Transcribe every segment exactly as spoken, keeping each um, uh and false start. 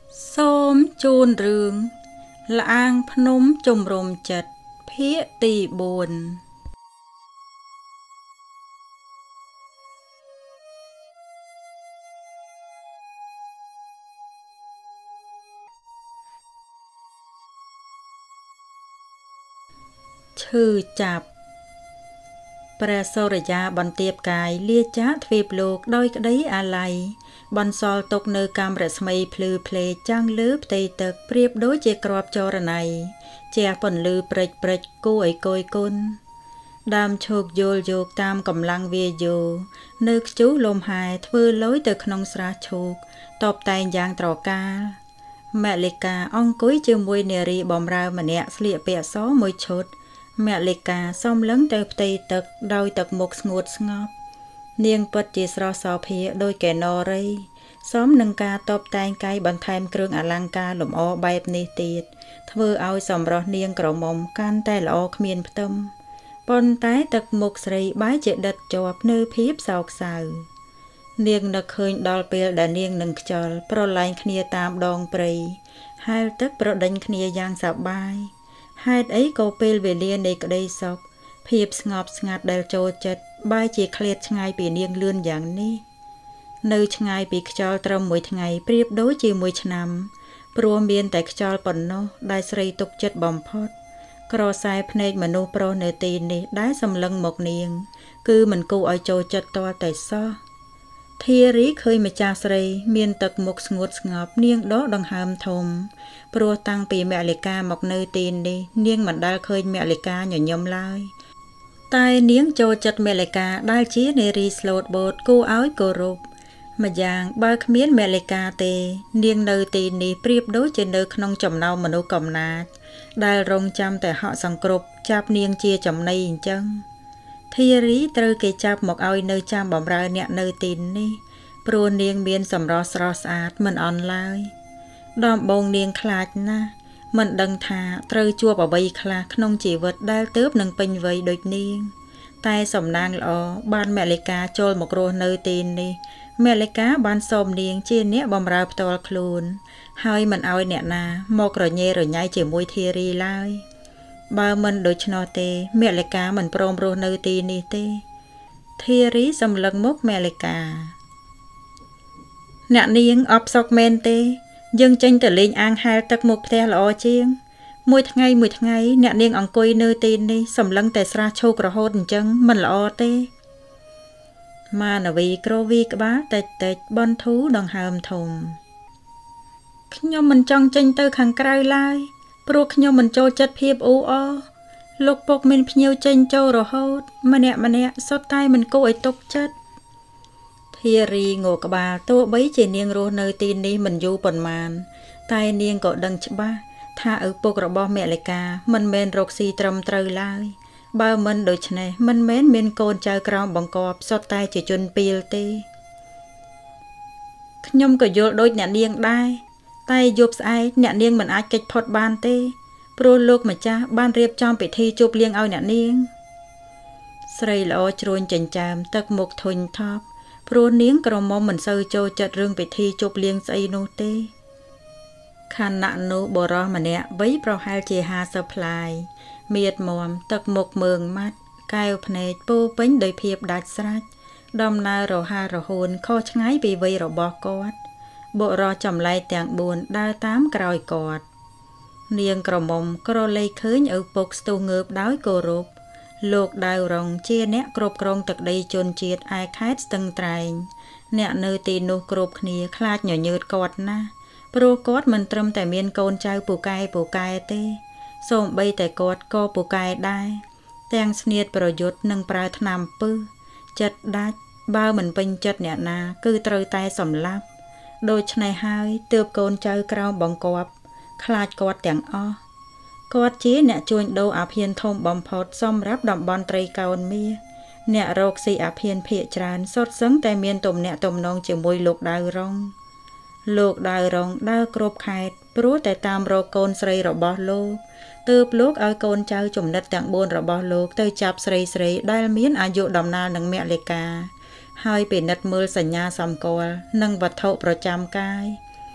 Xóm chôn rương Lạng phnom chùm rôm chật Phía tì buồn Chư chạp Pra sô rà gia bọn tiệp cài lia chát phịp lục đôi cái đấy à lầy bọn sol tục nơi cam rạ smây plư plê chang lướp tây tực priếp đối chê krop cho rà này chè bọn lư prech prech cô ấy côi côn đam chôk dôl dôk tam cầm lăng về dô nước chú lôm hài thưa lối từ nông sra chôk tọp tay giang trò ca mẹ lê ca ong cúi chưa mùi nè rì bòm rào mà nẹ sliệ bẹ xó mùi chốt mẹ lê ca xóm lấn tơ tây tực đôi tực một ngột ngọp niêng bật chỉ sro sọ phía đôi kẻ nò rây xóm nâng ca tọp tay cây bằng thêm krương à lăng ca lùm o bẹp nê tiệt thưa ao xóm rò niêng cổ mông can tay lọ khmiên tâm bọn tái tực một srei bái chế đật chọp nơi phiếp sọc sào niêng nực khơi đòl bèl đã niêng nâng chol pro lạnh khnia tam đong prei hai tức pro đánh khnia giang sạp bài hai ấy cô bèl về liên này có đây sọc phiếp ngọp ngạt đèl trô chật bài chỉ khliệt ngay bị niêng lươn dạng ní nơi ngay bị chol trong mỗi ngày priếp đối chi mỗi năm pro miên tại chol bẩn nó đại srei tục chất bom phốt cỏ sai phê mà nô pro nề tin này đá xâm lăng một niềng cứ mình cô ở chỗ chật to tại sao thia rí khơi mà cha srei miên tật một ngột ngọp niêng đó đang hàm thùng pro tăng pì mẹ lệ ca một nơi tin đi niêng mình đã khơi mẹ lệ ca nhỏ nhom lai tai niếng chỗ chật mẹ lệ ca đa chí nề rí slot bột cô áo cô rụp mà giang ba khmiến mẹ lệ ca tê niêng nơi tin đi priếp đối trên nơi không chồng nào mà nô cầm nát đài rong chăm tại họ sòng cột chạp niêng chia chồng này chân thi rí trơ kê chạp một ao nơi chăm bỏng ra nhẹ nơi tin ni pro niêng miên sầm ro sro sát mình online đom bông niêng khạc na mình đằng thà trơ chua bảo bay khạc không chỉ vật đai tớp nâng pin vây đôi niêng tay sầm nang lọ ban mẹ lấy cá trôi một rô nơi tin ni mẹ lấy cá ban sòm niêng chia nhẹ bỏng ra tol khluôn hai mình ao nè na một rồi nhẹ rồi nhai chỉ mùi thi ri lai ba mình đối cho tê mẹ lại cá mình prom ro nơi tì ni tê thi ri xâm lăng mốc mẹ lại cá nè niêng ấp sọc men tê dương tranh trở lên an hai tắc mục theo lọ chiêng mùi ngày mùi ngày nè niêng ông coi nơi tì ni xâm lăng tê sra châu cỏ hôn chân mình lọ tê mà nà vì cro vi cái bá tết tết bon thú đằng hàm thùng nhóm mình trong tranh tư khẳng cài lai pro nhóm mình cho chất phiếp u o lúc bọc mình nhiều tranh cho rồi hốt mà nè mà nè sót tay mình cô ấy tục chất thì ri ngộ cả bà tôi bấy chỉ niêng rô nơi tin đi mình du bẩn màn tay niêng có đằng chứ ba tha ở bọc rồi bỏ mẹ lại ca mình men rọc xì trầm trời lai ba mình đổi này mình mến miên côn chơi còng bằng cọp sót tay chỉ chun pil tê nhóm có vô đôi nhạn niêng đai tay giúp ai nhạn niêng mình ai kịch phật ban tê pro lục mà cha ban riệp trong bị thi chụp liêng ao nhạn niêng srei lo trôn chỉnh chàm tắc một thuần thọp pro niếng cầm mong mình sơi cho chặt rương bị thi chụp liêng say nô tê khăn nạn nô bồ ro mà nè với pro hai chè ha supply miệt mồm tắc một mường mắt cài phê po bánh đầy phiệp đạt srach đom na rò ha rò hồn kho ngay bị vây rò bò cọt bộ rò chầm lại tàng buồn đa tám còi cọt niêng cầm mông cro lây khơi ở bọc stu ngợp đói cổ rụp lục đào rồng chia nét cột krong tật đây chôn chiết ai khát từng trài nè nơi tin nô cột khnia khát nhỏ nhợt cọt na pro cọt mình trâm tại miền côn trai bù cai bù cai tê xôm bay tại cọt co bù cai đai tang sniet pro yốt nâng prai tham pư chật đá bao mình pin chật nè na cứ trơi tay sầm lap đôi này hai tướp côn chơi cao bằng cọp khát cọt tiếng o cọt chí nè chuồn đâu áp hiền thông bom phốt xóm ráp đầm bon tray cao mía nè rọc xì áp hiền phệ tràn sốt sấn tay miên tôm nè tôm nong chỉ mùi lục đào rong lục đào rong đào cột khát pro tại tam rô côn srei rọ bò lô tướp lúc ở côn chơi chủng đất tạng buôn rọ bò lô tới chạp srei srei đai miến à dụ đầm na nâng mẹ lệ ca hai bị nứt mưa sành nhà sầm cò nâng vật thậu pro chăm cai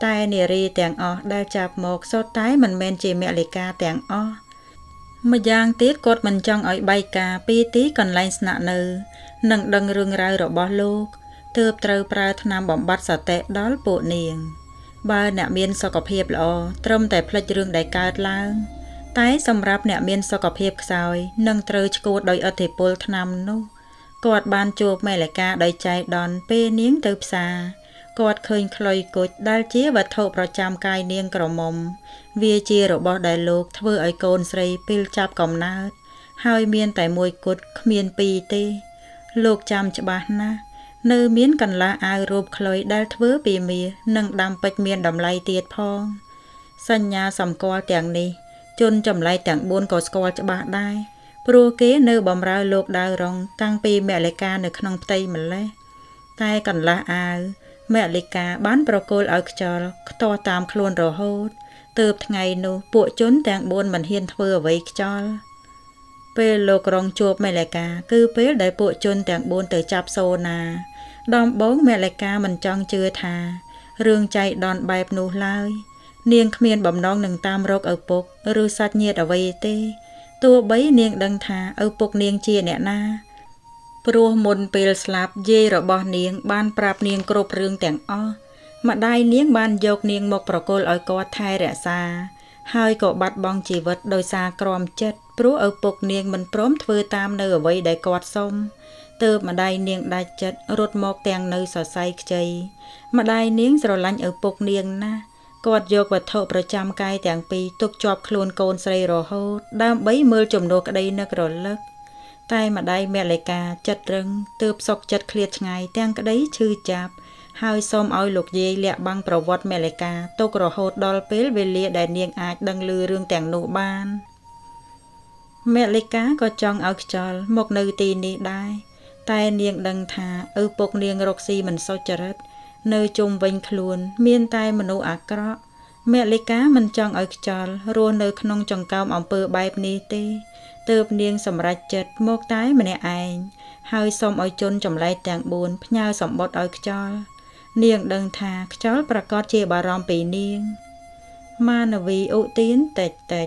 តែនារីទាំងអស់ដែលចាប់មកសុទ្ធតែមិនមែនជាមលិកាទាំងអស់ម្យ៉ាងទៀតគាត់មិនចង់ឲ្យបែកការពីទីកន្លែងស្នាក់នៅនិងដឹងរឿងរ៉ាវរបស់លោកទើបត្រូវប្រើថ្នាំបំបត្តិសតិដល់ពួកនាងបើអ្នកមានសុខភាពល្អត្រឹមតែភ្លេចរឿងដែលកើតឡើងតែសម្រាប់អ្នកមានសុខភាពខ្សោយនិងត្រូវឆ្កួតដោយឥទ្ធិពលថ្នាំនោះគាត់បានជួបមេលិកាដោយចៃដន្យពេលនាងទៅផ្សារគាត់ឃើញខ្លុយគុជដែលជាវត្ថុប្រចាំកាយនាងក្រមុំវាជារបស់ដែលលោកធ្វើឲ្យកូនស្រីពេលចាប់កំណើតហើយមានតែមួយគុជគ្មានពីរទេលោកចាំច្បាស់ណាស់នៅមានកន្លះអាវរូបខ្លុយដែលធ្វើពីមាសនិងដាំពេជ្រមានតម្លៃទៀតផងសញ្ញាសម្គាល់ទាំងនេះជនចម្លែកទាំងបួនក៏ស្គាល់ច្បាស់ដែរព្រោះគេនៅបម្រើលោកដាវរងតាំងពីមលិកានៅក្នុងផ្ទៃម្លេះតែកន្លះអាវមលិកាបានប្រគល់ឲ្យខ្យល់ខ្ទាស់តាមខ្លួនរហូតទើបថ្ងៃនោះពួកជនទាំងបួនមិនហ៊ានធ្វើអ្វីខ្យល់ពេលលោករងជួបមលិកាគឺពេលដែលពួកជនទាំងបួនទៅចាប់សូណាដំបូងមលិកាមិនចង់ជឿថារឿងចៃដន្យបែបនោះឡើយនាងគ្មានបំណងនឹងតាមរកឪពុកឬសាច់ញាតិអ្វីទេទោះបីនាងដឹងថាឪពុកនាងជាអ្នកណាព្រោះមុនពេលស្លាប់យាយរបស់នាងបានប្រាប់នាងគ្រប់រឿងទាំងអស់ម្ដាយនាងបានយកនាងមកប្រគល់ឲ្យគាត់ថែរក្សាហើយក៏បាត់បង់ជីវិតដោយសារក្រំចិត្តព្រោះឪពុកនាងមិនព្រមធ្វើតាមនៅអ្វីដែលគាត់សុំទើបម្ដាយនាងដាច់ចិត្តរត់មកទាំងនៅសរសៃខ្ចីម្ដាយនាងស្រឡាញ់ឪពុកនាងណាស់គាត់យកវត្ថុប្រចាំកាយទាំងពីរទុកជាប់ខ្លួនកូនស្រីរហូតដើម្បីមើលចំនួនក្តីនឹករលឹកតែម្ដាយមលិកាចិត្តរឹងទើបសុកចិត្តឃ្លាតឆ្ងាយទាំងក្តីឈឺចាប់ហើយសូមឲ្យលោកយាយលាក់បាំងប្រវត្តិមលិកាទុករហូតដល់ពេលវេលាដែលនាងអាចដឹងឮរឿងទាំងនោះបានមលិកាក៏ចង់ឲ្យខ្យល់មកនៅទីនេះដែរតែនាងដឹងថាឪពុកនាងរកស៊ីមិនសុចរិតនៅជុំវិញខ្លួនមានតែមនុស្សអាក្រក់មលិកាមិនចង់ឲ្យខ្យល់រស់នៅក្នុងចង្កោមអំពើបែបនេះទេទើបនាងសម្រេចចិត្តមកតែម្នាក់ឯងហើយសូមឲ្យជនចម្លែកទាំងបួនផ្ញើសម្បត្តិឲ្យខ្យល់នាងដឹងថាខ្យល់ប្រកាសជាបារម្ភពីនាងមានវីឧទានតិចតិច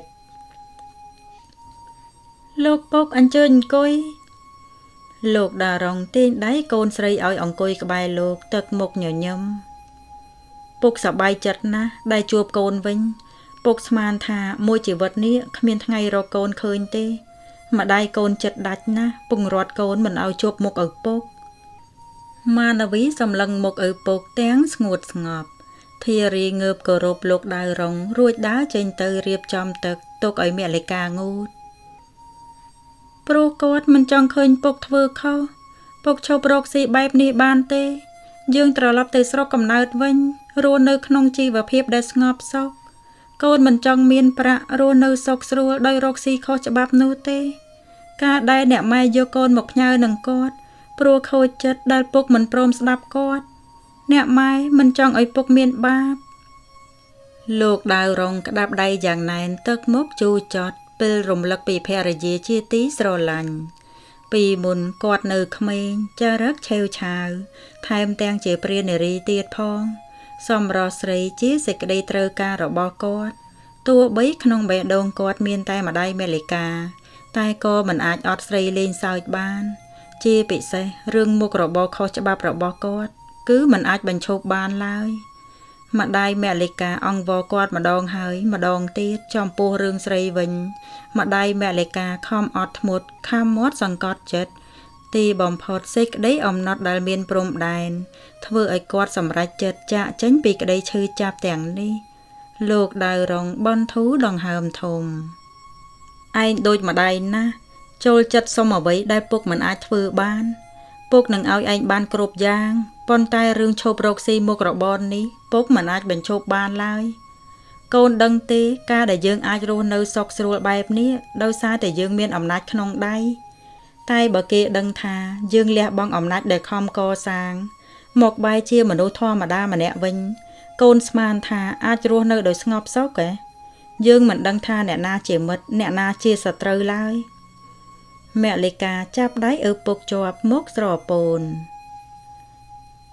លោកពុកអញ្ជើញអង្គុយលោកដារងទាញដៃកូនស្រីឲ្យអង្គុយក្បែរលោកទឹកមុខញញឹមពុកសប្បាយចិត្តណាស់ដែលជួបកូនវិញពុកស្មានថាមួយជីវិតនេះគ្មានថ្ងៃរកកូនឃើញទេម្ដាយកូនចិត្តដាច់ណាស់ពង្រត់កូនមិនឲ្យជួបមុខឪពុកមានវីសម្លឹងមុខឪពុកទាំងស្ងួតស្ងប់ធារីងើបគោរពលោកដាវរងរួចដើរចេញទៅរៀបចំទឹកទុកឲ្យមលិកាងូតព្រោះគាត់មិនចង់ឃើញពុកធ្វើខុសពុកឈប់រកស៊ីបែបនេះបានទេយើងត្រឡប់ទៅស្រុកកំណើតវិញរស់នៅក្នុងជីវភាពដែលស្ងប់សុខកូនមិនចង់មានប្រាក់រស់នៅសុខស្រួលដោយរកស៊ីខុសច្បាប់នោះទេការដែលអ្នកម៉ែយកកូនមកផ្ញើនឹងគាត់ព្រោះខូចចិត្តដែលពុកមិនព្រមស្ដាប់គាត់អ្នកម៉ែមិនចង់ឲ្យពុកមានបាបលោកដាវរងក្តាប់ដៃយ៉ាងណែនទឹកមុខជូរចត់ពេលរំលឹកពីភរិយាជាទីស្រឡាញ់ពីមុនគាត់នៅក្មេងចារឹកឆេវឆាវថែមទាំងជាព្រានារីទៀតផងសម្រស់ស្រីជាសេចក្តីត្រូវការរបស់គាត់ទោះបីក្នុងបេះដូងគាត់មានតែម្ដាយមលិកាតែក៏មិនអាចអត់ស្រីលេងសើចបានជាពិសេសរឿងមុខរបរខុសច្បាប់របស់គាត់គឺមិនអាចបញ្ឈប់បានឡើយម្ដាយមលិកាអង្វរគាត់ម្ដងហើយម្ដងទៀតចំពោះរឿងស្រីវិញម្ដាយមលិកាខំអត់ធ្មត់ខំមាត់សង្កត់ចិត្តទីបំផុតសេចក្តីអំណត់ដែលមានព្រំដែនធ្វើឲ្យគាត់សម្រេចចិត្តចាកចេញពីក្តីឈឺចាប់ទាំងនេះលោកដាវរងបន់ធូរដង្ហើមធំឯងដូចម្ដាយណាស់ចូលចិត្តសុំអ្វីដែលពុកមិនអាចធ្វើបានពុកនឹងឲ្យឯងបានគ្រប់យ៉ាងប៉ុន្តែរឿងឈប់រកស៊ីមុខរបរនេះពុកមិនអាចបញ្ឈប់បានឡើយកូនដឹងទេការដែលយើងអាចរស់នៅសុខស្រួលបែបនេះដោយសារតែយើងមានអំណាចក្នុងដៃតែបើគេដឹងថាយើងលះបង់អំណាចដែលខំកសាងមកបែរជាមនុស្សធម្មតាម្នាក់វិញកូនស្មានថាអាចរស់នៅដោយស្ងប់សុខទេយើងមិនដឹងថាអ្នកណាជាមិត្តអ្នកណាជាសត្រូវឡើយមលិកាចាប់ដៃឪពុកជាប់មុខស្រពោន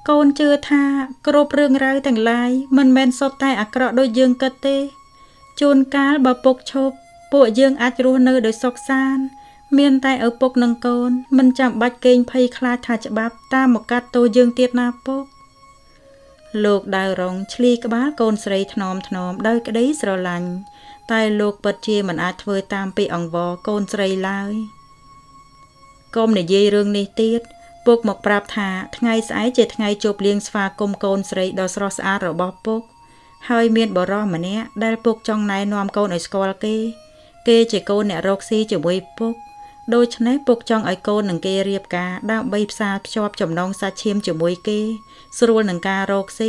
កូនជឿថាគ្រប់រឿងរ៉ាវទាំងឡាយមិនមែនសុទ្ធតែអាក្រក់ដូចយើងគិតទេជួនកាលបើពុកឈប់ពួកយើងអាចរស់នៅដោយសុខសាន្តមានតែឪពុកនិងកូនមិនចាំបាច់កេងភ័យខ្លាចថាច្បាប់តាមមកកាត់ទោសយើងទៀតណាពុកលោកដាវរងឆ្លីក្បាលកូនស្រីថ្នមថ្នមដោយក្តីស្រឡាញ់តែលោកពិតជាមិនអាចធ្វើតាមពីអង្វរកូនស្រីឡើយកុំនិយាយរឿងនេះទៀតពុកមកប្រាប់ថាថ្ងៃស្អែកជាថ្ងៃជប់លៀងស្វាគមន៍កូនស្រីដ៏ស្រស់ស្អាតរបស់ពុកហើយមានបរិសម្នាក់ដែលពុកចង់ណែនាំកូនឲ្យស្គាល់គេគេជាកូនអ្នករកស៊ីជាមួយពុកដូច្នេះពុកចង់ឲ្យកូននឹងគេរៀបការដើម្បីផ្សារភ្ជាប់ចំណងសាច់ឈាមជាមួយគេស្រួលនឹងការរកស៊ី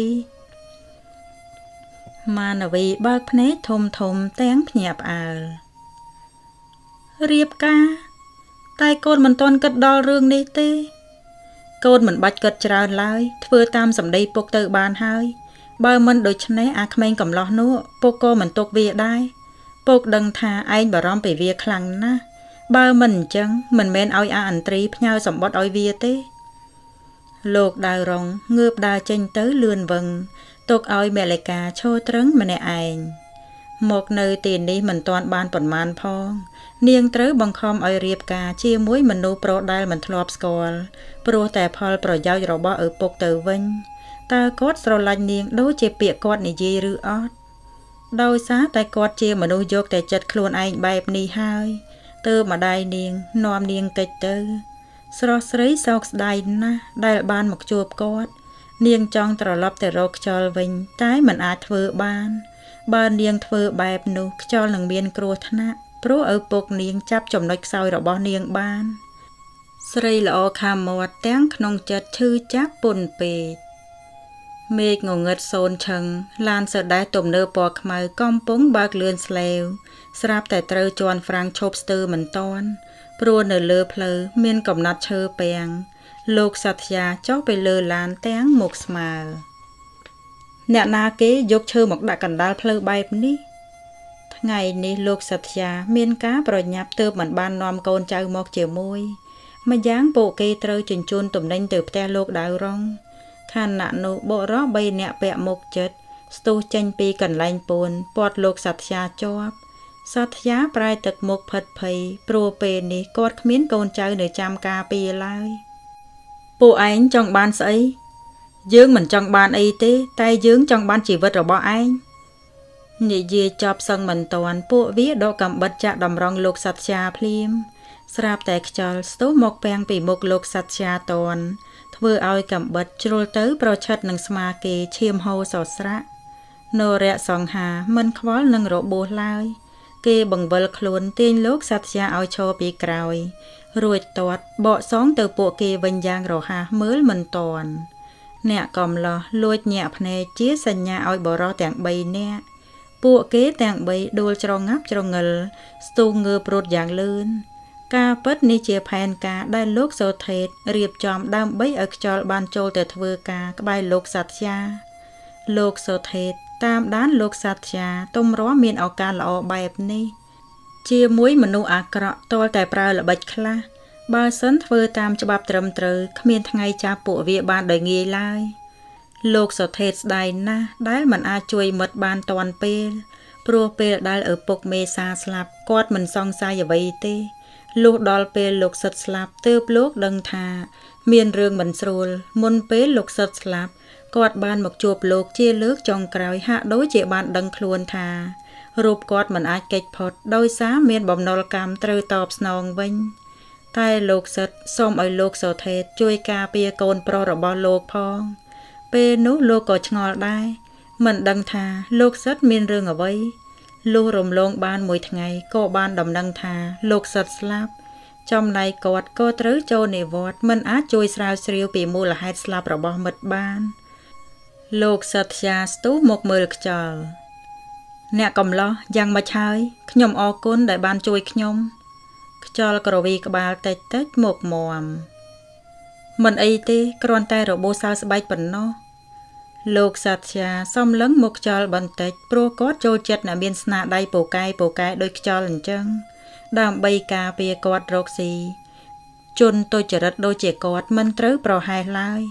មានវីបើកភ្នែកធំធំទាំងភ្ញាក់ផ្អើលរៀបការតែកូនមិនទាន់គិតដល់រឿងនេះទេកូនមិនបាច់គិតច្រើនឡើយធ្វើតាមសម្ដីពុកទៅបានហើយបើមិនដូច្នេះអាក្មេងកំឡោះនោះពុកក៏មិនទុកវាដែរពុកដឹងថាឯងបារម្ភពីវាខ្លាំងណាស់បើមិនអញ្ចឹងមិនមែនឲ្យអាអន្ត្រីផ្ញើសម្បត្តិឲ្យវាទេលោកដាវរងងើបដើរចេញទៅលឿនវឹងទុកឲ្យមេលិកាឈរត្រឹងម្នាក់ឯងមកនៅទីនេះមិនទាន់បានប៉ុន្មានផងនាងត្រូវបង្ខំឲ្យរៀបការជាមួយមនុស្សប្រុសដែលមិនធ្លាប់ស្គាល់ព្រោះតែផលប្រយោជន៍របស់ឪពុកទៅវិញតើគាត់ស្រឡាញ់នាងដូចជាពាក្យគាត់និយាយឬអត់ដោយសារតែគាត់ជាមនុស្សយកតែចិត្តខ្លួនឯងបែបនេះហើយទើបម្ដាយនាងនាំនាងកិច្ចទៅស្រស់ស្រីសោកស្ដាយណាស់ដែលបានមកជួបគាត់នាងចង់ត្រឡប់ទៅរកខ្យល់វិញតែមិនអាចធ្វើបានបើនាងធ្វើបែបនោះខ្យល់នឹងមានគ្រោះថ្នាក់ព្រោះឪពុកនាងចាប់ចំណុចខ្សោយរបស់នាងបានស្រីល្អខាំមាត់ទាំងក្នុងចិត្តឈឺចាប់ពន់ពេកមេឃងងឹតសូនឈឹងឡានសដែសទំនើបពណ៌ខ្មៅកំពុងបើកលឿនស្លេវស្រាប់តែត្រូវជន់ហ្វ្រាំងឈប់ស្ទើរមិនតាន់ព្រោះនៅលើផ្លូវមានកំណត់ឈើពាំងលោកសត្យាចុះទៅលើឡានទាំងមុខស្មើអ្នកណាគេយកឈើមកដាក់កណ្ដាលផ្លូវបែបនេះថ្ងៃនេះលោកសត្យាមានការប្រញាប់ទើបមិនបាននាំកូនចៅមកជាមួយម្យ៉ាងពួកគេត្រូវជញ្ជូនទំនិញទៅផ្ទះលោកដាវរងខណៈនោះបុរសបីនាក់ពាក់មុខចិត្តស្ទុះចេញពីកន្លែងពួនពាត់លោកសត្យាជាប់សត្យាប្រែទឹកមុខផិតភ័យព្រោះពេលនេះគាត់គ្មានកូនចៅនៅចាំការពារឡើយពួកឯងចង់បានស្អីយើងមិនចង់បានអីទេតែយើងចង់បានជីវិតរបស់ឯងនិយាយចប់សឹងមិនតាន់ពួកវាដកកំបិតចាក់តម្រង់លោកសត្យាភ្លាមស្រាប់តែខ្យល់ស្ទុះមកពាំងពីមុខលោកសត្យាតនធ្វើឲ្យកំបិតជ្រុលទៅប្រឆិតនឹងស្មាគេឈាមហូរសស្រាក់នរៈសង្ហាមិនខ្វល់នឹងរបួសឡើយគេបង្វិលខ្លួនទាញលោកសត្យាឲ្យឈរពីក្រោយរួចទាត់បកសងទៅពួកគេវិញយ៉ាងរហ័សមើលមិនតាន់អ្នកកំឡោះលួចញាក់ភ្នែកជាសញ្ញាឲ្យបរិសទាំងបីនាក់ពួកគេទាំងបីដួលច្រងាប់ច្រងិលស្ទុះងើបរត់យ៉ាងលឿនការពិតនេះជាផែនការដែលលោកសូថេតរៀបចំដើម្បីឲ្យខ្យល់បានចូលទៅធ្វើការក្បែរលោកសត្យាលោកសូថេតតាមដានលោកសត្យាទំរាំមានឱកាសល្អបែបនេះជាមួយមនុស្សអាក្រក់ទាល់តែប្រើល្បិចខ្លះបើសិនធ្វើតាមច្បាប់ត្រឹមត្រូវគ្មានថ្ងៃចាប់ពួកវាបានដោយងាយឡើយលោកសូថេតស្ដាយណាស់ដែលមិនអាចជួយមិត្តបានទាន់ពេលព្រោះពេលដែលឪពុកមេសាស្លាប់គាត់មិនសង្ស័យអ្វីទេលុះដល់ពេលលោកសិតស្លាប់ទើបលោកដឹងថាមានរឿងមិនស្រួលមុនពេលលោកសិតស្លាប់គាត់បានមកជួបលោកជាលើកចុងក្រោយហាក់ដូចជាបានដឹងខ្លួនថារូបគាត់មិនអាចគេចផុតដោយសារមានបំណុលកម្មត្រូវតបស្នងវិញតែលោកសិតសូមឲ្យលោកសូថេតជួយការពារកូនប្រុសរបស់លោកផងពេលនោះលោកក៏ឆ្ងល់ដែរមិនដឹងថាលោកសិតមានរឿងអ្វីលុះរំលងបានមួយថ្ងៃក៏បានដំណឹងថាលោកសិតស្លាប់ចំណែកគាត់ក៏ត្រូវចូលនិវត្តន៍មិនអាចជួយស្រាវជ្រាវពីមូលហេតុស្លាប់របស់មិត្តបានលោកសត្យាស្ទុះមកមើលខ្យល់អ្នកកំឡោះយ៉ាងម៉េចហើយខ្ញុំអរគុណដែលបានជួយខ្ញុំខ្យល់ក្រវីក្បាលតិចតិចមកមមមិនអីទេគ្រាន់តែរបួសសើស្បែកប៉ុណ្ណោះលោកសត្យាសំឡឹងមកខ្យល់បន្តិចព្រោះគាត់ចូលចិត្តអ្នកមានស្នាដៃពូកែពូកែដូចខ្យល់អញ្ចឹងដើម្បីការពារគាត់រកស៊ីជនទុច្ចរិតដូចជាគាត់មិនត្រូវប្រហែសឡើយ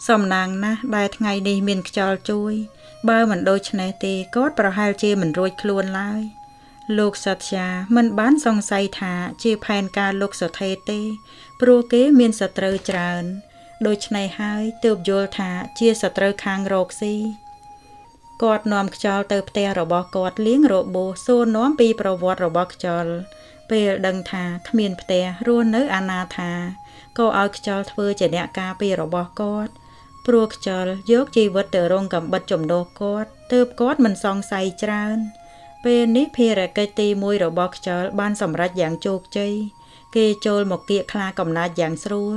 សំណាងណាស់ដែលថ្ងៃនេះមានខ្យល់ជួយបើមិនដូច្នេះទេគាត់ប្រហែលជាមិនរួចខ្លួនឡើយលោកសត្យាមិនបានសង្ស័យថាជាផែនការលោកសុថេទេព្រោះគេមានសត្រូវច្រើនដូច្នេះហើយទើបយល់ថាជាសត្រូវខាងរកស៊ីគាត់នាំខ្យល់ទៅផ្ទះរបស់គាត់លៀងរបួសសួរនាំពីប្រវត្តិរបស់ខ្យល់ពេលដឹងថាគ្មានផ្ទះរស់នៅអនាថាក៏ឲ្យខ្យល់ធ្វើជាអ្នកការពាររបស់គាត់ព្រោះខ្យល់យកជីវិតទៅរងកំបិតជំនួសគាត់ទើបគាត់មិនសង្ស័យច្រើនពេលនេះភារកិច្ចទីមួយរបស់ខ្យល់បានសម្រេចយ៉ាងជោគជ័យគេចូលមកគៀកខ្លាកំណាចយ៉ាងស្រួល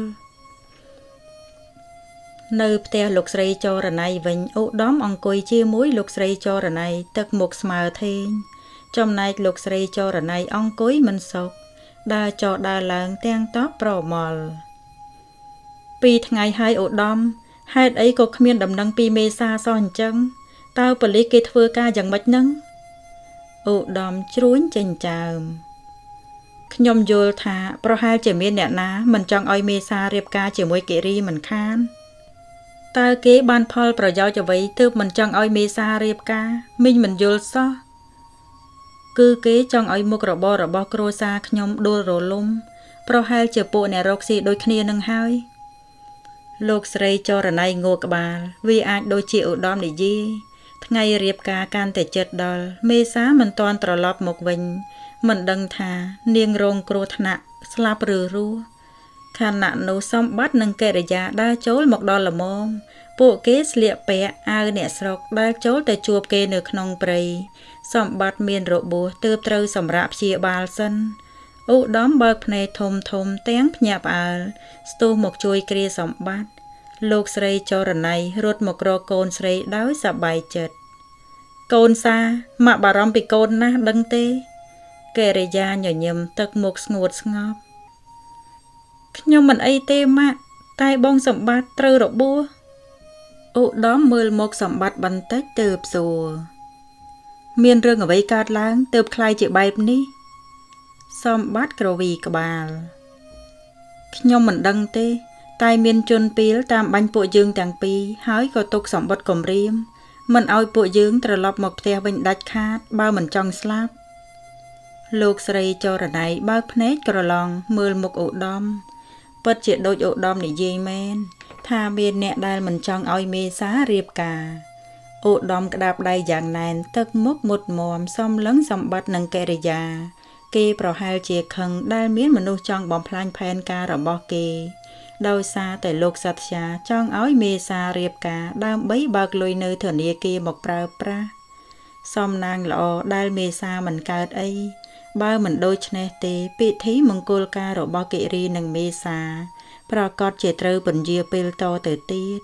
នៅផ្ទះលោកស្រីចរណៃវិញឧត្តមអង្គុយជាមួយលោកស្រីចរណៃទឹកមុខស្មើធេងចំណែកលោកស្រីចរណៃអង្គុយមិនសុខដើរចុះដើរឡើងទាំងតបប្រមល់ពីរថ្ងៃហើយឧត្តមហេតុអីក៏គ្មានដំណឹងពីមេសាសោះអញ្ចឹងតើប៉ូលីសគេធ្វើការយ៉ាងម៉េចហ្នឹងឧត្តមជ្រួញចិញ្ចើមខ្ញុំយល់ថាប្រហែលជាមានអ្នកណាមិនចង់ឲ្យមេសារៀបការជាមួយគិរីមិនខានតើគេបានផលប្រយោជន៍អ្វីទើបមិនចង់ឲ្យមេសារៀបការមីងមិនយល់សោះគឺគេចង់ឲ្យមុខរបររបស់គ្រួសារខ្ញុំដួលរលំប្រហែលជាពួកអ្នករកស៊ីដូចគ្នានឹងហើយលោកស្រីចរណៃងក់ក្បាលវាអាចដូចជាឧត្តមនិយាយថ្ងៃរៀបការកាន់តែជិតដល់មេសាមិនទាន់ត្រឡប់មកវិញមិនដឹងថានាងរងគ្រោះថ្នាក់ស្លាប់ឬរស់ខណៈនោះសម្បត្តិនិងកិរិយាដើរចូលមកដល់ល្មមពួកគេស្លៀកពាក់អាវអ្នកស្រុកដើរចូលទៅជួបគេនៅក្នុងព្រៃសម្បត្តិមានរបួសទើបត្រូវសម្រាប់ព្យាបាលសិនឧត្តមបើកភ្នែកធំធំទាំងភ្ញាក់ផ្អើលស្ទុះមកជួយគ្រាសម្បត្តិលោកស្រីចរណៃរត់មករកកូនស្រីដោយសប្បាយចិត្តកូនសាម៉ាក់បារម្ភពីកូនណាស់ដឹងទេកិរិយាញញឹមទឹកមុខស្ងួតស្ងប់ខ្ញុំមិនអីទេម៉ាក់តែបងសម្បត្តិត្រូវរបួសឧត្តមមើលមុខសម្បត្តិបន្តិចទើបសួរមានរឿងអ្វីកើតឡើងទើបខ្លាយជាបែបនេះសម្បត្តិក្រវីក្បាលខ្ញុំមិនដឹងទេតែមានជនពីលតាមបាញ់ពួកយើងទាំងពីរហើយក៏ទុកសម្បត្តិគំរាមមិនឲ្យពួកយើងត្រឡប់មកផ្ទះវិញដាច់ខាតបើមិនចង់ស្លាប់លោកស្រីចរណៃបើកភ្នែកក្រឡងមើលមុខឧត្តមពិតជាដូចឧត្តមនិយាយមែនថាមានអ្នកដែលមិនចង់ឲ្យមេសារៀបការឧត្តមក្តាប់ដៃយ៉ាងណែនទឹកមុខមុតមមសំឡឹងសម្បត្តិនិងកិរិយាគេប្រហែលជាខឹងដែលមានមនុស្សចង់បំផ្លាញផែនការរបស់គេដោយសារតែលោកសត្យាចង់ឲ្យមេសារៀបការដើម្បីបើកលុយនៅធនាគារមកប្រើប្រាស់សំណាងល្អដែលមេសាមិនកើតអីបើមិនដូច្នេះទេពិធីមង្គលការរបស់គិរីនិងមេសាប្រកាសជាត្រូវពន្យាពេលតទៅទៀត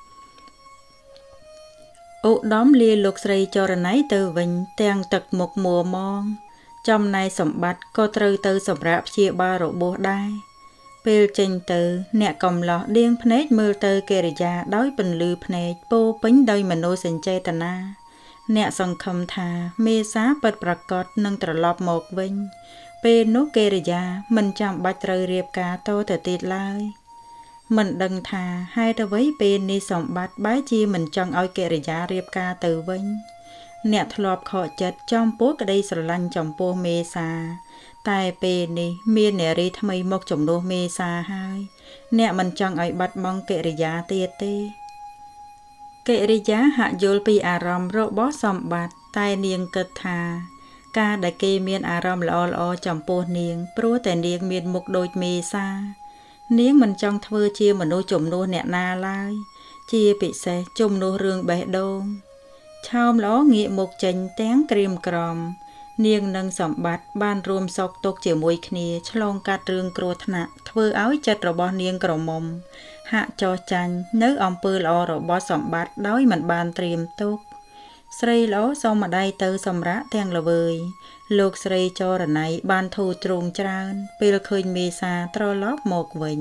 ឧត្តមលាលោកស្រីចរណៃទៅវិញទាំងទឹកមុខមួមងចំណែកសម្បត្តិក៏ត្រូវទៅសម្រាប់ព្យាបាលរបួសដែរពេលចេញទៅអ្នកកំឡោះដៀងភ្នែកមើលទៅកិរិយាដោយពន្លឺភ្នែកពោពេញដោយមនោសញ្ចេតនាអ្នកសង្ឃឹមថាមេសាពិតប្រាកដនឹងត្រឡប់មកវិញពេលនោះកិរិយាមិនចាំបាច់ត្រូវរៀបការតទៅទៀតឡើយមិនដឹងថាហេតុអ្វីពេលនេះសម្បត្តិបែរជាមិនចង់ឲ្យកិរិយារៀបការទៅវិញអ្នកធ្លាប់ខកចិត្តចំពោះក្តីស្រឡាញ់ចំពោះមេសាតែពេលនេះមាននារីថ្មីមកជំនួសមេសាហើយអ្នកមិនចង់ឲ្យបាត់បង់កិរិយាទៀតទេកិរិយាហាក់យល់ពីអារម្មណ៍របស់សម្បត្តិតែនាងគិតថាការដែលគេមានអារម្មណ៍ល្អៗចំពោះនាងព្រោះតែនាងមានមុខដូចមេសានាងមិនចង់ធ្វើជាមនុស្សជំនួសអ្នកណាឡើយជាពិសេសជំនួសរឿងបេះដូងឆោមល្អងាកមុខចេញទាំងក្រៀមក្រំនាងនិងសម្បត្តិបានរួមសោកទុក្ខជាមួយគ្នាឆ្លងកាត់រឿងគ្រោះថ្នាក់ធ្វើឲ្យចិត្តរបស់នាងក្រមុំហាក់ចោះចាញ់នៅអំពើល្អរបស់សម្បត្តិដោយមិនបានត្រៀមទុកស្រីល្អសូមម្ដាយទៅសម្រាកទាំងល្វើយលោកស្រីចរណៃបានធូរទ្រូងច្រើនពេលឃើញមេសាត្រឡប់មកវិញ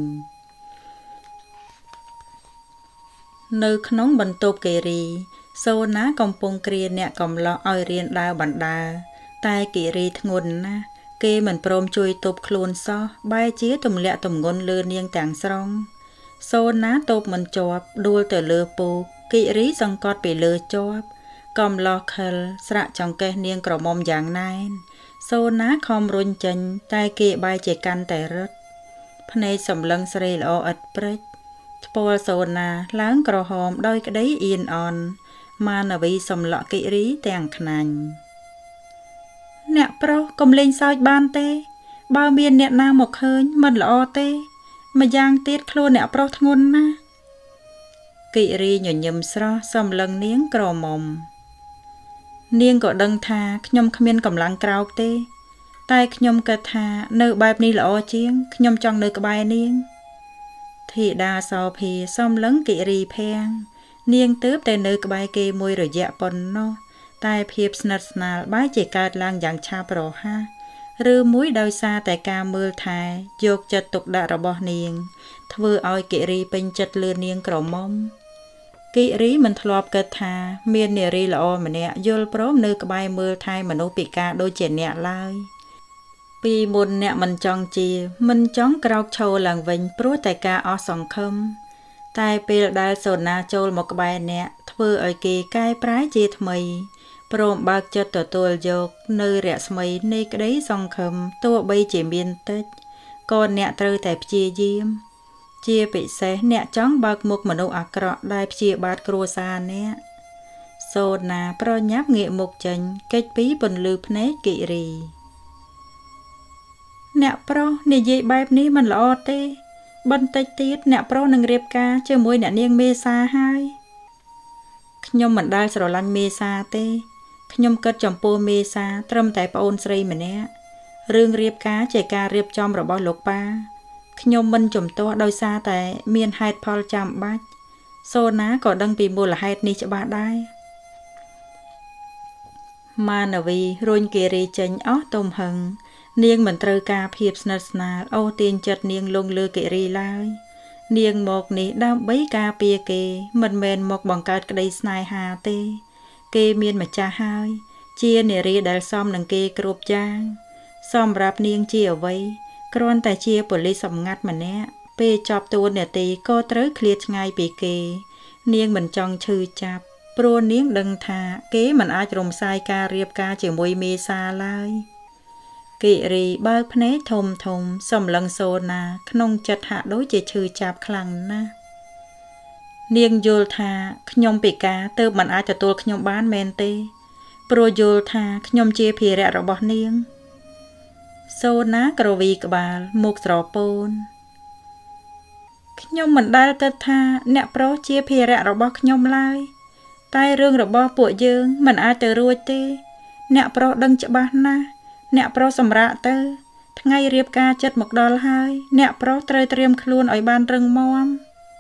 នៅក្នុងបន្ទប់គិរីសូណាកំពុងគ្រាអ្នកកំឡោះឲ្យរៀនដើរបណ្ដាតែគិរីធ្ងន់ណាស់គេមិនព្រមជួយទប់ខ្លួនសោះបែរជាទម្លាក់ទម្ងន់លើនាងទាំងស្រុងសូនណាតូបមិនជាប់ដួលទៅលើពូកគិរីសង្កត់ពីលើជាប់កំឡោះខិលស្រាក់ចង្កេះនាងក្រមុំយ៉ាងណែនសូនណាខំរុញចេញតែគេបាយជាកាន់តែរឹតភ្នែកសម្លឹងស្រីល្អឥតព្រិចថ្ពាល់សូនណាឡើងក្រហមដោយក្តីអៀនអន់មានវីសំឡក់គិរីទាំងខ្នាញ់អ្នកប្រុសកុំលេងសើចបានទេបើមានអ្នកណាមកឃើញមិនល្អទេម្យ៉ាងទៀតខ្លួនអ្នកប្រុសធ្ងន់ណាស់គិរីញញឹមស្រស់សំឡឹងនាងក្រមុំនាងក៏ដឹងថាខ្ញុំគ្មានកម្លាំងក្រោកទេតែខ្ញុំគិតថានៅបែបនេះល្អជាងខ្ញុំចង់នៅក្បែរនាងធីតាសោភីសំឡឹងគិរីភាំងនាងទើបតែនៅក្បែរគេមួយរយៈប៉ុណ្ណោះតែភាពស្និទ្ធស្នាលបែរជាកើតឡើងយ៉ាងឆាប់រហ័សឬមួយដោយសារតែការមើលថែយកចិត្តទុកដាក់របស់នាងធ្វើឲ្យគិរីពេញចិត្តលឿននាងក្រមុំគិរីមិនធ្លាប់គិតថាមាននារីល្អម្នាក់យល់ព្រមនៅក្បែរមើលថែមនុស្សពិការដូចជាអ្នកឡើយពីមុនអ្នកមិនចង់ជាមិនចង់ក្រោកឈរឡើងវិញព្រោះតែការអស់សង្ឃឹមតែពេលដែលសូណាចូលមកក្បែរអ្នកធ្វើឲ្យគេកែប្រែជាថ្មីព្រមបើកចិត្តទទួលយកនៅរស្មីនៃក្តីសង្ឃឹមទោះបីជាមានតិចក៏អ្នកត្រូវតែព្យាយាមជាពិសេសអ្នកចង់បើកមុខមនុស្សអាក្រក់ដែលព្យាបាទគ្រួសារអ្នកសូណាប្រញាប់ងាកមុខចេញគេចពីពន្លឺភ្នែកគិរីអ្នកប្រុសនិយាយបែបនេះមិនល្អទេបន្តិចទៀតអ្នកប្រុសនឹងរៀបការជាមួយអ្នកនាងមេសាហើយខ្ញុំមិនដែលស្រឡាញ់មេសាទេខ្ញុំគិតចំពោះមេសាត្រឹមតែប្អូនស្រីម្នាក់រឿងរៀបការជាការរៀបចំរបស់លោកប៉ាខ្ញុំមិនជំទាស់ដោយសារតែមានហេតុផលចាំបាច់សូណាក៏ដឹងពីមូលហេតុនេះច្បាស់ដែរមានវីរុញគិរីចេញអស់ទំហឹងនាងមិនត្រូវការភាពស្និទ្ធស្នាលអូសទាញចិត្តនាងលងលើគិរីឡើយនាងមកនេះដើម្បីការពារគេមិនមែនមកបង្កើតក្តីស្នេហាទេគេមានម្ចាស់ហើយជានារីដែលសមនឹងគេគ្រប់យ៉ាងសម្រាប់នាងជាអ្វីគ្រាន់តែជាប៉ូលីសសម្ងាត់ម្នាក់ពេលចាប់តួនាទីក៏ត្រូវឃ្លាតឆ្ងាយពីគេនាងមិនចង់ឈឺចាប់ព្រោះនាងដឹងថាគេមិនអាចរំសាយការរៀបការជាមួយមេសាឡើយគិរីបើកភ្នែកធំធំសម្លឹងសូណាក្នុងចិត្តហាក់ដូចជាឈឺចាប់ខ្លាំងណាស់នាងយល់ថាខ្ញុំពិការទើបមិនអាចទទួលខ្ញុំបានមែនទេព្រោះយល់ថាខ្ញុំជាភារៈរបស់នាងសូណាក្រវីក្បាលមុខស្រពោនខ្ញុំមិនដែលគិតថាអ្នកប្រុសជាភារៈរបស់ខ្ញុំឡើយតែរឿងរបស់ពួកយើងមិនអាចទៅរួចទេអ្នកប្រុសដឹងច្បាស់ណាស់អ្នកប្រុសសម្រាកទៅថ្ងៃរៀបការចិត្តមកដល់ហើយអ្នកប្រុសត្រូវត្រៀមខ្លួនឲ្យបានរឹងមាំ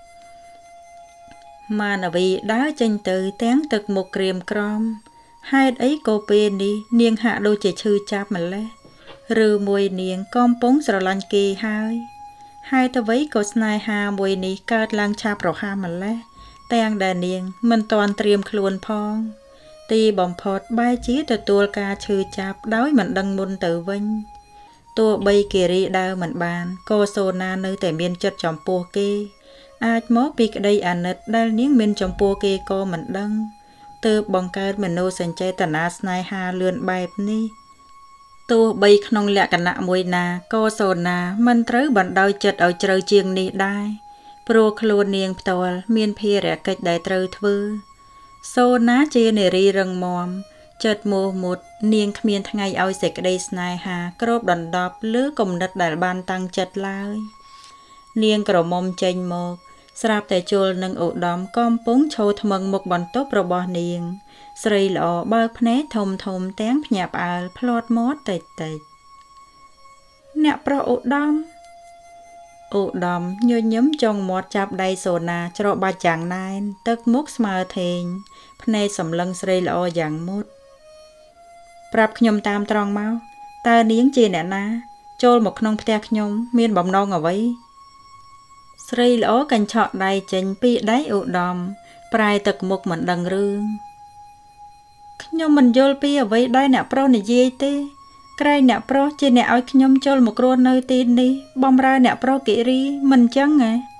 មានវីដើរចេញទៅទាំងទឹកមុខក្រៀមក្រំហេតុអីក៏ពេលនេះនាងហាក់ដូចជាឈឺចាប់ម្លេះឬមួយនាងកំពុងស្រឡាញ់គេហើយហេតុអ្វីក៏ស្នេហាមួយនេះកើតឡើងឆាប់រហ័សម្លេះទាំងដែលនាងមិនទាន់ត្រៀមខ្លួនផងទីបំផុតបែរជាទទួលការឈឺចាប់ដោយមិនដឹងមុនទៅវិញទោះបីគិរីដើរមិនបានក៏សូណានៅតែមានចិត្តចំពោះគេអាចមកពីក្តីអាណិតដែលនាងមានចំពោះគេក៏មិនដឹងទើបបង្កើតមនោសញ្ចេតនាស្នេហាលឿនបែបនេះទោះបីក្នុងលក្ខណៈមួយណាក៏សូណាមិនត្រូវបណ្ដោយចិត្តឲ្យជ្រៅជាងនេះដែរព្រោះខ្លួននាងផ្ទាល់មានភារកិច្ចដែលត្រូវធ្វើសូណាជានារីរឹងមាំចិត្តមោះមុតនាងគ្មានថ្ងៃឲ្យសេចក្តីស្នេហាគ្របដណ្ដប់លើគំនិតដែលបានតាំងចិត្តឡើយនាងក្រមុំចេញមកស្រាប់តែជល់នឹងឧត្តមកំពុងឈរថ្មឹងមុខបន្ទប់របស់នាងស្រីល្អបើកភ្នែកធំធំទាំងភ្ញាក់ផ្អើលផ្លាត់មាត់តិចតិចអ្នកប្រុសឧត្តមឧត្តមញញឹមចុងមាត់ចាប់ដៃសូណាច្របាច់យ៉ាងណែនទឹកមុខស្មើធេងភ្នែកសម្លឹងស្រីល្អយ៉ាងមុតប្រាប់ខ្ញុំតាមត្រង់មកតើនាងជាអ្នកណាចូលមកក្នុងផ្ទះខ្ញុំមានបំណងអ្វីស្រីល្អកញ្ឆក់ដៃចេញពីដៃឧត្តមប្រែទឹកមុខមិនដឹងរឿងខ្ញុំមិនយល់ពីអ្វីដែលអ្នកប្រុសនិយាយទេក្រែងអ្នកប្រុសជាអ្នកឲ្យខ្ញុំចូលមករស់នៅទីនេះបំរើអ្នកប្រុសគិរីមិនចឹងហ៎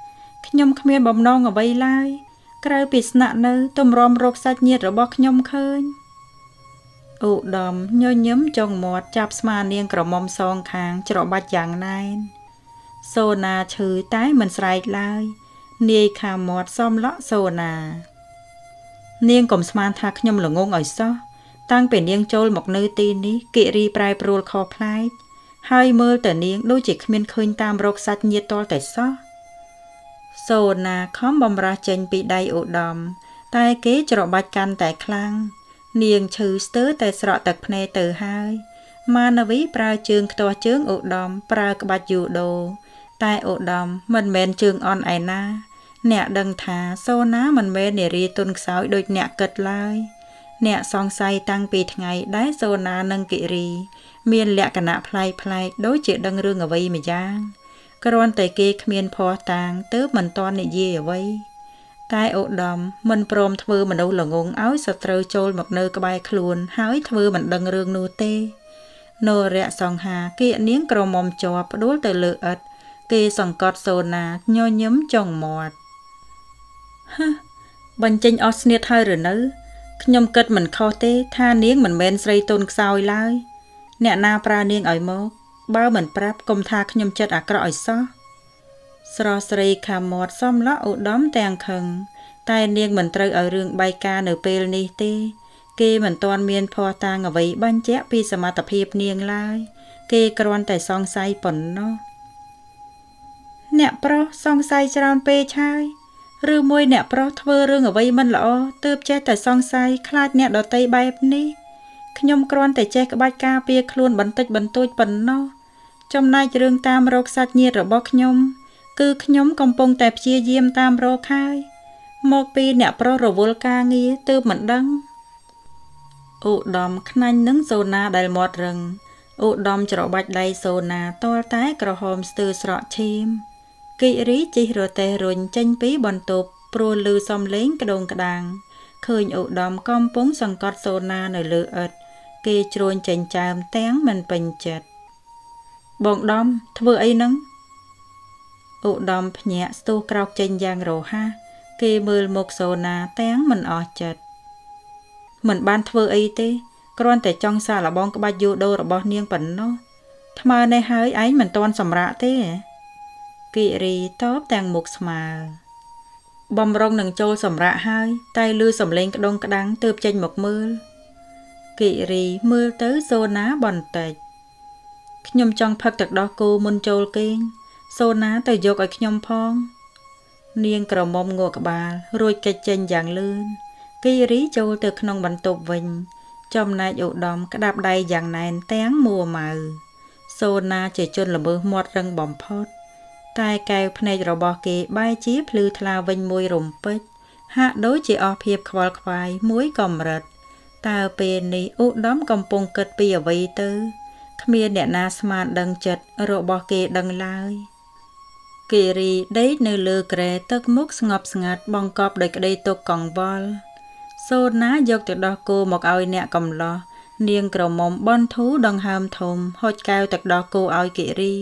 ខ្ញុំគ្មានបំណងអ្វីឡើយក្រៅពីស្នាក់នៅទម្រាំរកសាច់ញាតិរបស់ខ្ញុំឃើញឧត្តមញញឹមចុងមាត់ចាប់ស្មានាងក្រមុំសងខាងច្របាច់យ៉ាងណែនសូណាឈឺតែមិនស្រែកឡើយនាយខាមាត់សំឡក់សូណានាងកុំស្មានថាខ្ញុំល្ងងឲ្យសោះតាំងពីនាងចូលមកនៅទីនេះគិរីប្រែប្រួលខុសប្លែកហើយមើលទៅនាងដូចជាគ្មានឃើញតាមរកសាច់ញាតិតលតែសោះសូណាខំបំរះចេញពីដៃឧត្តមតែគេច្របាច់កាន់តែខ្លាំងនាងឈឺស្ទើរតែស្រក់ទឹកភ្នែកទៅហើយមាណវីប្រើជើងខ្ទាស់ជើងឧត្តមប្រើក្បាច់យូដូតែឧត្តមមិនមែនជើងអន់ឯណាអ្នកដឹងថាសូណាមិនមែននារីទុនខ្សោយដូចអ្នកគិតឡើយអ្នកសង្ស័យតាំងពីថ្ងៃដែលសូណានិងគិរីមានលក្ខណៈប្លែកប្លែកដូចជាដឹងរឿងអ្វីម្យ៉ាងគ្រាន់តែគេគ្មានភ័ស្តុតាងទើបមិនទាន់និយាយអ្វីតែឧត្តមមិនព្រមធ្វើមនុស្សល្ងងឲ្យសត្រូវចូលមកនៅក្បែរខ្លួនហើយធ្វើមិនដឹងរឿងនោះទេនរៈសង្ហាគៀកនាងក្រមុំជាប់ផ្ដួលទៅលើឥដ្ឋគេសង្កត់សូណាញញឹមចុងមាត់ហ៎បញ្ចេញអស់ស្នៀតហើយឬនៅខ្ញុំគិតមិនខុសទេថានាងមិនមែនស្រីទុនខ្សោយឡើយអ្នកណាប្រើនាងឲ្យមកបើមិនប្រាប់កុំថាខ្ញុំចិត្តអាក្រក់ឲ្យសោះស្រស់ស្រីខាមាត់សំឡក់ឧត្តមទាំងខឹងតែនាងមិនត្រូវឲ្យរឿងបែកការនៅពេលនេះទេគេមិនទាន់មានភ័ស្តុតាងអ្វីបញ្ជាក់ពីសមត្ថភាពនាងឡើយគេគ្រាន់តែសង្ស័យប៉ុណ្ណោះអ្នកប្រុសសង្ស័យច្រើនពេកហើយឬមួយអ្នកប្រុសធ្វើរឿងអ្វីមិនល្អទើបចេះតែសង្ស័យខ្លាចអ្នកដទៃបែបនេះខ្ញុំគ្រាន់តែចេះក្បាច់ការពារខ្លួនបន្តិចបន្តួចប៉ុណ្ណោះចំណែករឿងតាមរកសាច់ញាតិរបស់ខ្ញុំគឺខ្ញុំកំពុងតែព្យាយាមតាមរកហើយមកពីអ្នកប្រុសរវល់ការងារទើបមិនដឹងឧត្តមខ្នាញ់នឹងសូណាដែលមាត់រឹងឧត្តមច្របាច់ដៃសូណាតលតែក្រហមស្ទើរស្រក់ឈាមគិរីជិះរទេះរុញចេញពីបន្ទប់ព្រោះឮសំឡេងក្តោងក្តាងឃើញឧត្តមកំពុងសង្កត់សូណានៅលើឥដ្ឋគេជ្រួញចិញ្ចើមទាំងមិនពេញចិត្តបងដំធ្វើអីហ្នឹងឧត្តមភ្ញាក់ស្ទុះក្រោកចេញយ៉ាងរហ័សគេមើលមុខសូណាទាំងមិនអស់ចិត្តមិនបានធ្វើអីទេគ្រាន់តែចង់សាកល្បងក្បាច់យូដូរបស់នាងប៉ុណ្ណោះថ្មើរនេះហើយឯងមិនទាន់សម្រាកទេគិរីតបទាំងមុខស្មើបំរុងនឹងចូលសម្រាកហើយតែឮសំឡេងក្តងក្តាំងទើបចេញមកមើលគិរីមើលទៅសូណាបន្តិចខ្ញុំចង់ផឹកទឹកដោះគោមុនចូលគេងសូណាទៅយកឲ្យខ្ញុំផងនាងក្រមុំងក់ក្បាលរួចគេចចេញយ៉ាងលឿនគិរីចូលទៅក្នុងបន្ទប់វិញចំណែកឧត្តមក្តាប់ដៃយ៉ាងណែនទាំងមួម៉ៅសូណាជាជនល្មើសមាត់រឹងបំផុតតែកែវភ្នែករបស់គេបែរជាភ្លឺថ្លាវិញមួយរំពេចហាក់ដូចជាអស់ភាពខ្វល់ខ្វាយមួយកម្រិតតើពេលនេះឧត្តមកំពុងគិតពីអ្វីទៅគ្មានអ្នកណាស្មានដឹងចិត្តរបស់គេដឹងឡើយគិរីដេកនៅលើគ្រែទឹកមុខស្ងប់ស្ងាត់បង្កប់ដោយក្តីទុក្ខកង្វល់សូណាយកទឹកដោះគោមកឲ្យអ្នកកំឡោះនាងក្រមុំបន់ធូរដង្ហើមធំហុចកែវទឹកដោះគោឲ្យគិរី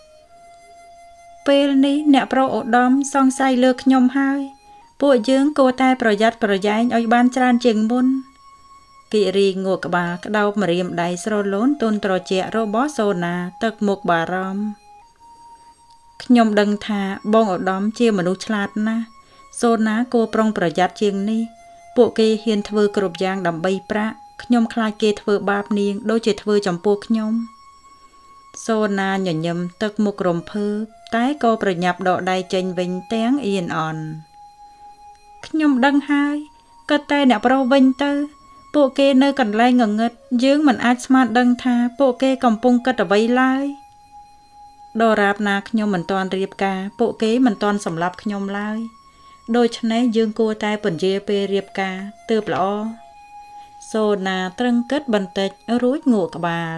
ពេលនេះអ្នកប្រុសឧត្តមសង្ស័យលើខ្ញុំហើយពួកយើងគួរតែប្រយ័ត្នប្រយែងឲ្យបានច្រើនជាងមុនគិរីងក់ក្បាលក្តោបម្រាមដៃស្រលូនទន់ត្រជាក់របស់សូណាទឹកមុខបារម្ភខ្ញុំដឹងថាបងឧត្តមជាមនុស្សឆ្លាតណាស់សូណាគួរប្រុងប្រយ័ត្នជាងនេះពួកគេហ៊ានធ្វើគ្រប់យ៉ាងដើម្បីប្រាក់ខ្ញុំខ្លាចគេធ្វើបាបនាងដូចជាធ្វើចំពោះខ្ញុំសូណាញញឹមទឹកមុខរំភើបតែក៏ប្រញាប់ដកដៃចេញវិញទាំងអៀនអន់ខ្ញុំដឹងហើយក៏តែអ្នកប្រុសវិញទៅពួកគេនៅកន្លែងងងឹតយើងមិនអាចស្មានដឹងថាពួកគេកំពុងគិតអ្វីឡើយដរាបណាខ្ញុំមិនទាន់រៀបការពួកគេមិនទាន់សម្លាប់ខ្ញុំឡើយដូច្នេះយើងគួរតែពន្យាពេលរៀបការទើបល្អសូណាត្រឹងគិតបន្តិចរួចងក់ក្បាល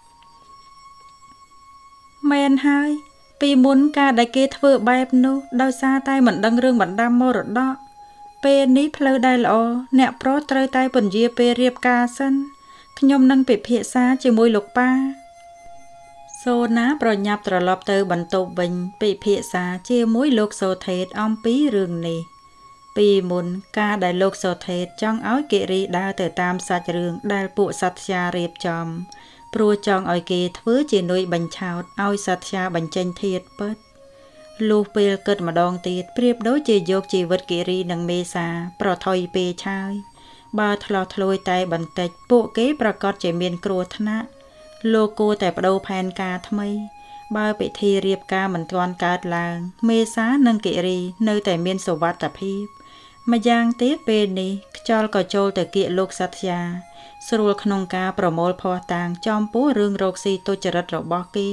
មែនហើយពីមុនការដែលគេធ្វើបែបនោះដោយសារតែមិនដឹងរឿងបណ្ដាំមរតកពេលនេះផ្លូវដែលល្អអ្នកប្រុសត្រូវតែពន្យាពេលរៀបការសិនខ្ញុំនឹងពិភាក្សាជាមួយលោកប៉ាសូសូណាប្រញាប់ត្រឡប់ទៅបន្ទប់វិញពិភាក្សាជាមួយលោកសូថេតអំពីរឿងនេះពីមុនការដែលលោកសូថេតចង់ឲ្យគិរីដើរទៅតាមសាច់រឿងដែលពួកសត្យារៀបចំព្រោះចង់ឲ្យគេធ្វើជានុយបញ្ឆោតឲ្យសត្យាបញ្ចេញធាតុពិតលុះពេលគិតម្ដងទៀតប្រៀបដូចជាយកជីវិតគិរីនិងមេសាប្រថុយពេលឆាយបើឆ្លោះឆ្លួយតែបន្តិចពួកគេប្រកាសជាមានគ្រោះថ្នាក់លោកគួរតែបដូរផែនការថ្មីបើពិធីរៀបការមិនទាន់កើតឡើងមេសានិងគិរីនៅតែមានសុវត្ថិភាពម្យ៉ាងទៀតពេលនេះខ្យល់ក៏ចូលទៅគៀកលោកសត្យាស្រួលក្នុងការប្រមូលភស្តុតាងចំពោះរឿងរោគស៊ីទុច្ចរិតរបស់គេ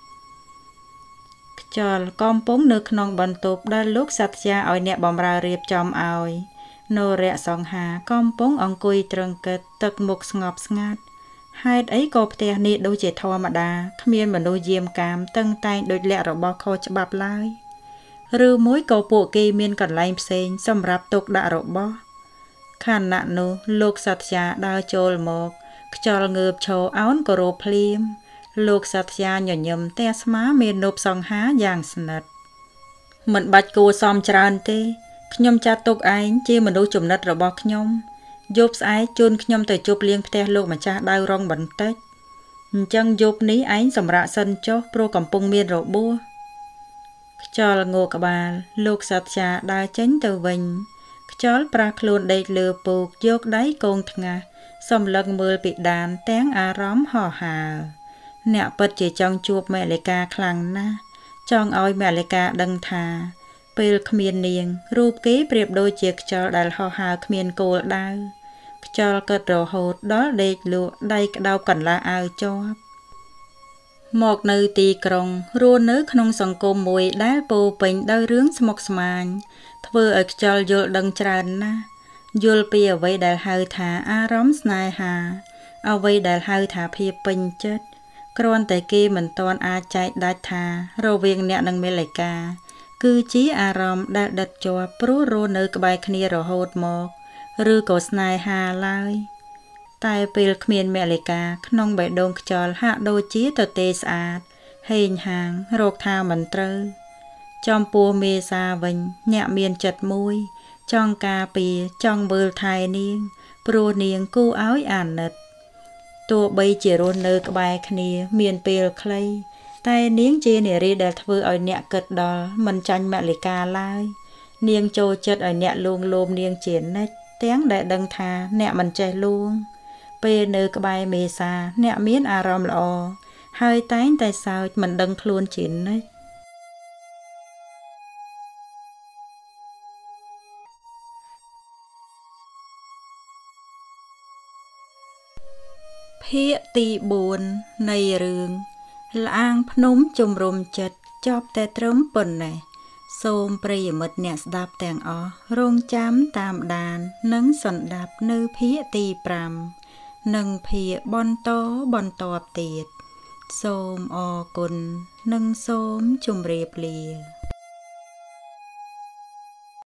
ខ្យល់កំពុងនៅក្នុងបន្ទប់ដែលលោកសត្យាឲ្យអ្នកបម្រើរៀបចំឲ្យនរៈសង្ហាកំពុងអង្គុយត្រង់កិតទឹកមុខស្ងប់ស្ងាត់ហេតុអីក៏ផ្ទះនេះដូចជាធម្មតាគ្មានមនុស្សយាមកាមតឹងតែងដូចលក្ខរបស់ខុសច្បាប់ឡើយឬមួយក៏ពួកគេមានកន្លែងផ្សេងសម្រាប់ទុកដាក់របស់ខណៈនោះលោកសត្យាដើរចូលមកខ្យល់ងើបឈរអោនគោរពភ្លាមលោកសត្យាញញឹមតែស្មាមាននប់សង្ហាយ៉ាងស្និទ្ធមិនបាច់គួរសមច្រើនទេខ្ញុំចាត់ទុកឯងជាមនុស្សចំណិតរបស់ខ្ញុំយប់ស្អែកជូនខ្ញុំទៅជប់លៀងផ្ទះលោកម្ចាស់ដៅរងបន្តិចអញ្ចឹងយប់នេះឯងសម្រាប់សិនចុះព្រោះកំពុងមានរបួសខ្យល់ងក់ក្បាលលោកសត្យាដើរចេញទៅវិញខ្យល់ប្រាស់ខ្លួនដេកលើពូកយកដៃកងថ្ងាសសំឡឹងមើលពីដានទាំងអារម្មណ៍ហោះហើរអ្នកពិតជាចង់ជួបមាលិកាខ្លាំងណាស់ចង់ឲ្យមាលិកាដឹងថាពេលគ្មាននាងរូបគេប្រៀបដូចជាខ្យល់ដែលហោះហើរគ្មានគោលដៅខ្យល់គិតរហូតដល់ដេកលក់ដៃក្តោបកន្លះអាវជាប់មកនៅទីក្រុងរស់នៅក្នុងសង្គមមួយដែលពោពេញដោយរឿងស្មុគស្មាញធ្វើឲ្យខ្យល់យល់ដឹងច្រើនណាស់យល់ពីអ្វីដែលហៅថាអារម្មណ៍ស្នេហាអ្វីដែលហៅថាភាពពេញចិត្តគ្រាន់តែគេមិនទាន់អាចចែកដាច់ថារវាងអ្នកនិងមាលិកាគឺជាអារម្មណ៍ដែលដិតជាប់ព្រោះរស់នៅក្បែរគ្នារហូតមកឬក៏ស្នេហាឡើយតែពេលគ្មានមាលិកាក្នុងបេះដូងខ្យល់ហាក់ដូចជាទទេស្អាតហេងហាងរកថាមិនត្រូវចំពោះមេសាវិញអ្នកមានចិត្តមួយចង់ការពារចង់មើលថែនាងព្រោះនាងគូឲ្យអាណិតទោះបីជារស់នៅក្បែរគ្នាមានពេលខ្លីតែនាងជានារីដែលធ្វើឲ្យអ្នកគិតដល់មិនចាញ់មាលិកាឡើយនាងចូលចិត្តឲ្យអ្នកលួងលោមនាងជានិច្ចទាំងដែលដឹងថាអ្នកមិនចេះលួងពេលនៅក្បែរមេសាអ្នកមានអារម្មណ៍ល្អហើយតែងតែសើចមិនដឹងខ្លួនជានិច្ចភាគទីបួននៃរឿងល្អាងភ្នំជំរុំចិត្តចប់តែត្រឹមប៉ុណ្ណេះសូមប្រិយមិត្តអ្នកស្ដាប់ទាំងអស់រងចាំតាមដាននិងសន្ដាប់នៅភាគទីប្រាំនិងភាគបន្តបន្ទាប់ទៀតសូមអរគុណនិងសូមជម្រាបលា